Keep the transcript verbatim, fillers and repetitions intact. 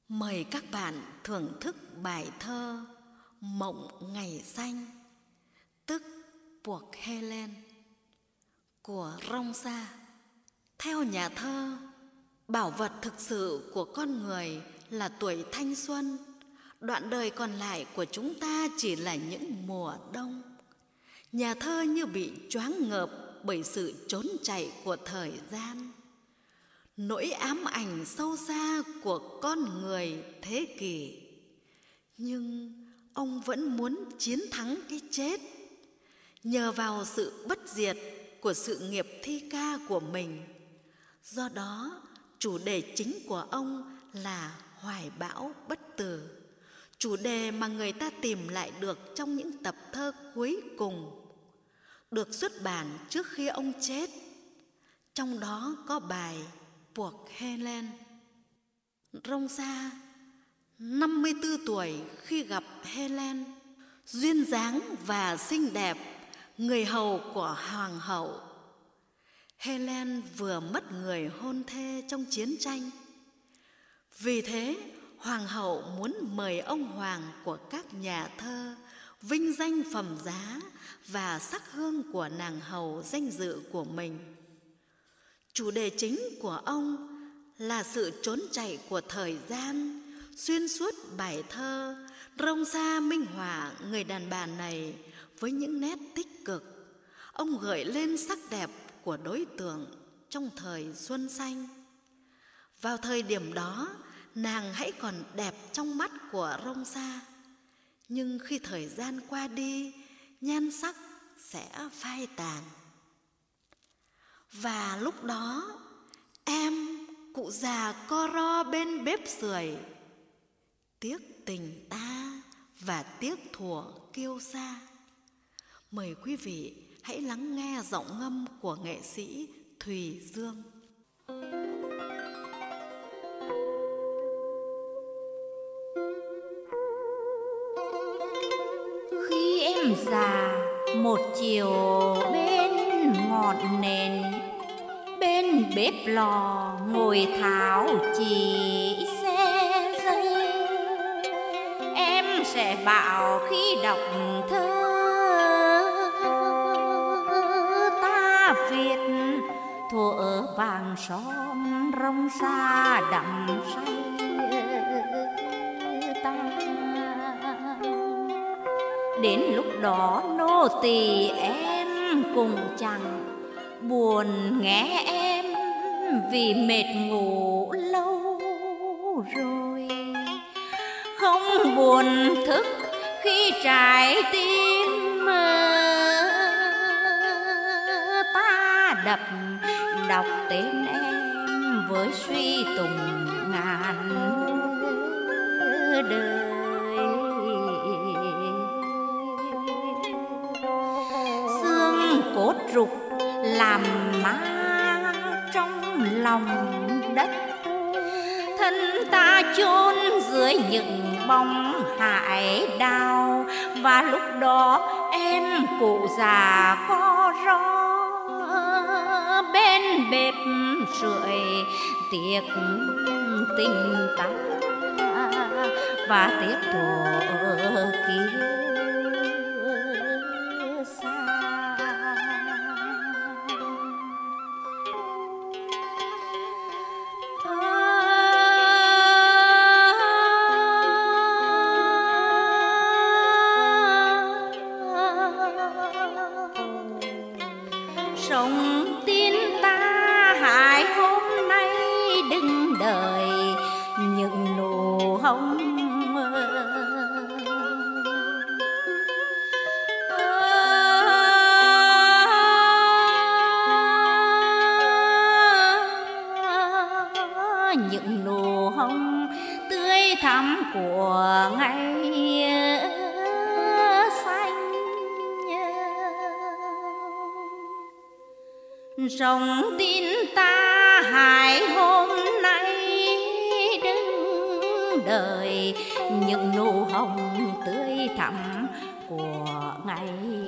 Mời các bạn thưởng thức bài thơ Mộng Ngày Xanh, tức Cuộc Helen của Rongsa. Theo nhà thơ, bảo vật thực sự của con người là tuổi thanh xuân, đoạn đời còn lại của chúng ta chỉ là những mùa đông. Nhà thơ như bị choáng ngợp bởi sự trốn chạy của thời gian, nỗi ám ảnh sâu xa của con người thế kỷ. Nhưng ông vẫn muốn chiến thắng cái chết, nhờ vào sự bất diệt của sự nghiệp thi ca của mình. Do đó, chủ đề chính của ông là hoài bão bất tử, chủ đề mà người ta tìm lại được trong những tập thơ cuối cùng, được xuất bản trước khi ông chết. Trong đó có bài Cuộc Helen. Rongsa, năm mươi tư tuổi khi gặp Helen, duyên dáng và xinh đẹp, người hầu của hoàng hậu. Helen vừa mất người hôn thê trong chiến tranh. Vì thế, hoàng hậu muốn mời ông hoàng của các nhà thơ vinh danh phẩm giá và sắc hương của nàng hầu danh dự của mình. Chủ đề chính của ông là sự trốn chạy của thời gian. Xuyên suốt bài thơ, Rongsa minh họa người đàn bà này với những nét tích cực. Ông gợi lên sắc đẹp của đối tượng trong thời xuân xanh. Vào thời điểm đó, nàng hãy còn đẹp trong mắt của Rongsa. Nhưng khi thời gian qua đi, nhan sắc sẽ phai tàn. Và lúc đó, em, cụ già co ro bên bếp sưởi, tiếc tình ta và tiếc thuở kiêu xa. Mời quý vị hãy lắng nghe giọng ngâm của nghệ sĩ Thùy Dương. Khi em già một chiều bên ngọn nền, bên bếp lò ngồi tháo chỉ xe dây, em sẽ bảo khi đọc thơ ta viết thuở vàng son Rongsa đắm say ta. Đến lúc đó nô tỳ em cùng chẳng buồn nghe em vì mệt ngủ lâu rồi, không buồn thức khi trái tim ta đập đọc tên em với suy tùng ngàn đời. Xương cốt rục làm má trong lòng đất, thân ta chôn dưới những bóng hải đào. Và lúc đó em cụ già co ro bên bếp sưởi, tiếc tình ta và tiếc thuở kia xa. Sống tin ta hai hôm nay đừng đợi những nụ hồng. Những nụ hồng tươi thắm của ngày xanh. Rồng tin ta hai hôm nay đứng đợi những nụ hồng tươi thắm của ngày